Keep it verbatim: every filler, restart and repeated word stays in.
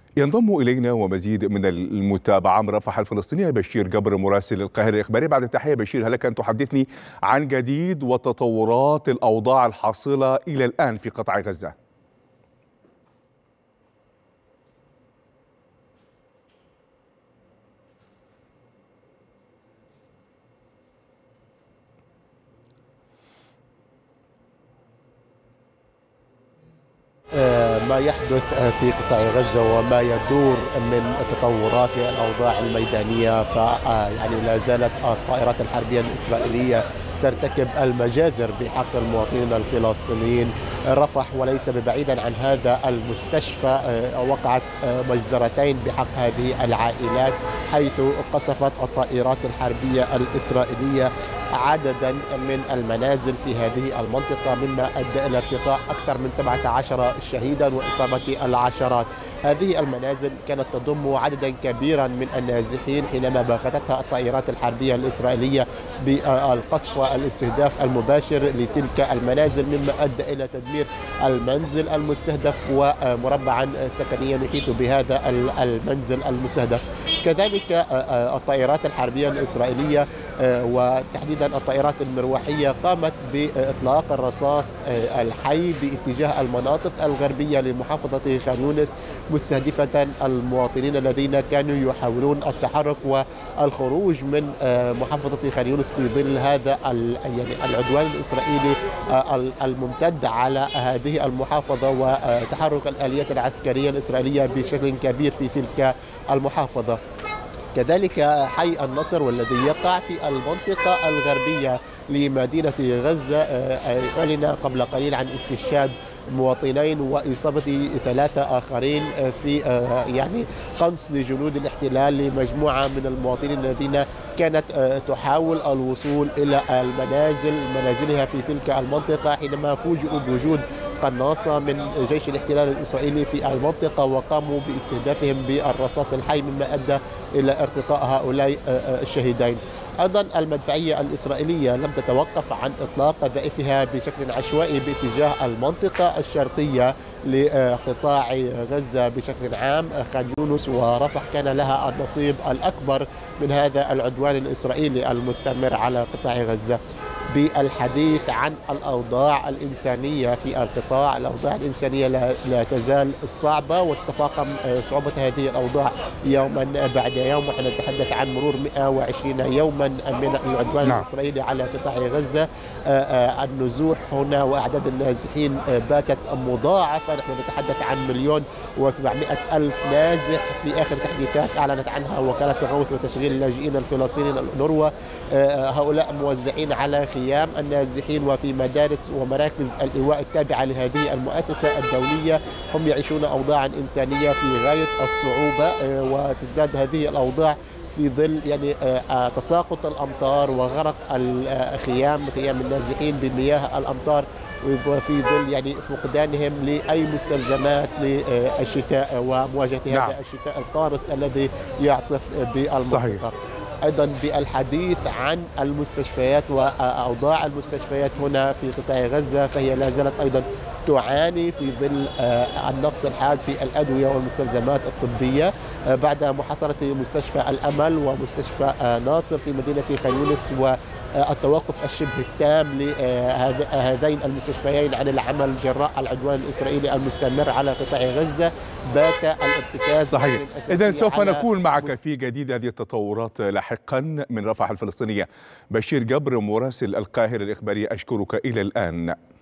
ينضم إلينا ومزيد من المتابعة من رفح الفلسطينية بشير جبر مراسل القاهرة الإخباري. بعد التحية بشير، هل لك أن تحدثني عن جديد وتطورات الأوضاع الحاصلة إلى الآن في قطاع غزة؟ ما يحدث في قطاع غزة وما يدور من تطورات الأوضاع الميدانية، فيعني لا زالت الطائرات الحربية الإسرائيلية ترتكب المجازر بحق المواطنين الفلسطينيين. رفح وليس ببعيدا عن هذا المستشفى وقعت مجزرتين بحق هذه العائلات، حيث قصفت الطائرات الحربية الإسرائيلية عددا من المنازل في هذه المنطقة، مما أدى إلى ارتقاء أكثر من سبعة عشر شهيدا وإصابة العشرات. هذه المنازل كانت تضم عددا كبيرا من النازحين حينما باغتتها الطائرات الحربية الإسرائيلية بالقصف والاستهداف المباشر لتلك المنازل، مما أدى إلى تدمير المنزل المستهدف ومربعا سكنيا يحيط بهذا المنزل المستهدف. كذلك الطائرات الحربية الإسرائيلية وتحديدا الطائرات المروحية قامت بإطلاق الرصاص الحي باتجاه المناطق الغربية لمحافظة خان يونس، مستهدفة المواطنين الذين كانوا يحاولون التحرك والخروج من محافظة خان يونس في ظل هذا يعني العدوان الإسرائيلي الممتد على هذه المحافظة وتحرك الآليات العسكرية الإسرائيلية بشكل كبير في تلك المحافظة. كذلك حي النصر والذي يقع في المنطقة الغربية لمدينة غزة أعلن قبل قليل عن استشهاد مواطنين وإصابة ثلاثة آخرين في يعني قنص لجنود الاحتلال لمجموعة من المواطنين الذين كانت تحاول الوصول إلى المنازل منازلها في تلك المنطقة، حينما فوجئوا بوجود قناصة من جيش الاحتلال الإسرائيلي في المنطقة وقاموا باستهدافهم بالرصاص الحي، مما أدى إلى ارتقاء هؤلاء الشهيدين. أيضا المدفعية الإسرائيلية لم تتوقف عن إطلاق قذائفها بشكل عشوائي باتجاه المنطقة الشرقية لقطاع غزة بشكل عام. خان يونس ورفح كان لها النصيب الأكبر من هذا العدوان الإسرائيلي المستمر على قطاع غزة. بالحديث عن الأوضاع الإنسانية في القطاع، الأوضاع الإنسانية لا تزال صعبة وتتفاقم صعوبة هذه الأوضاع يوما بعد يوم، ونحن نتحدث عن مرور مئة وعشرين يوما من العدوان نعم. الإسرائيلي على قطاع غزة. النزوح هنا وأعداد النازحين باتت مضاعفة، نحن نتحدث عن مليون وسبعمائة ألف نازح في آخر تحديثات أعلنت عنها وكالة الغوث وتشغيل اللاجئين الفلسطينيين الأونروا. هؤلاء موزعين على خيام النازحين وفي مدارس ومراكز الإيواء التابعة لهذه المؤسسة الدولية. هم يعيشون أوضاعا إنسانية في غاية الصعوبة، وتزداد هذه الأوضاع في ظل يعني تساقط الأمطار وغرق الخيام خيام النازحين بمياه الأمطار، وفي ظل يعني فقدانهم لأي مستلزمات للشتاء ومواجهة نعم. هذا الشتاء القارس الذي يعصف بالمنطقة. صحيح. أيضا بالحديث عن المستشفيات وأوضاع المستشفيات هنا في قطاع غزة، فهي لا زالت أيضا تعاني في ظل النقص الحاد في الأدوية والمستلزمات الطبية بعد محاصرة مستشفى الأمل ومستشفى ناصر في مدينة خان يونس والتوقف الشبه التام لهذين المستشفيين عن العمل جراء العدوان الإسرائيلي المستمر على قطاع غزة. بات الارتكاز صحيح. إذن سوف نكون معك في جديد هذه التطورات لاحقا من رفح الفلسطينية. بشير جبر مراسل القاهرة الإخبارية، أشكرك إلى الآن.